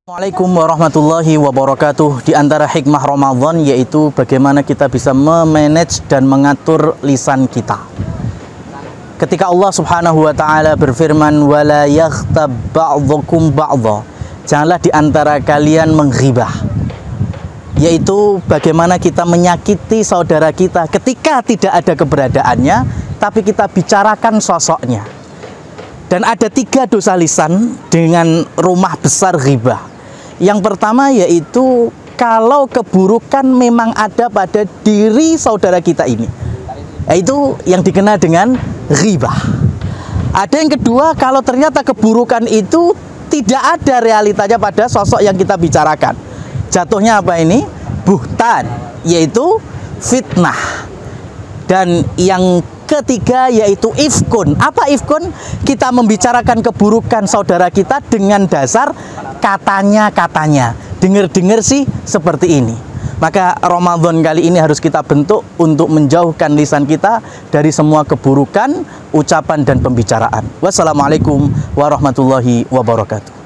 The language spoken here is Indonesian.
Assalamualaikum warahmatullahi wabarakatuh. Di antara hikmah Ramadan yaitu bagaimana kita bisa memanage dan mengatur lisan kita. Ketika Allah Subhanahu wa taala berfirman wala yaghtab ba'dhukum ba'dha, janganlah di antara kalian menghibah. Yaitu bagaimana kita menyakiti saudara kita ketika tidak ada keberadaannya, tapi kita bicarakan sosoknya. Dan ada 3 dosa lisan dengan rumah besar ghibah. Yang pertama yaitu kalau keburukan memang ada pada diri saudara kita ini, yaitu yang dikenal dengan ghibah. Ada yang kedua, kalau ternyata keburukan itu tidak ada realitanya pada sosok yang kita bicarakan. Jatuhnya apa ini? Buhtan, yaitu fitnah. Dan yang ketiga yaitu ifkun. Apa ifkun? Kita membicarakan keburukan saudara kita dengan dasar katanya-katanya. Dengar-dengar sih seperti ini. Maka Ramadan kali ini harus kita bentuk untuk menjauhkan lisan kita dari semua keburukan, ucapan dan pembicaraan. Wassalamualaikum warahmatullahi wabarakatuh.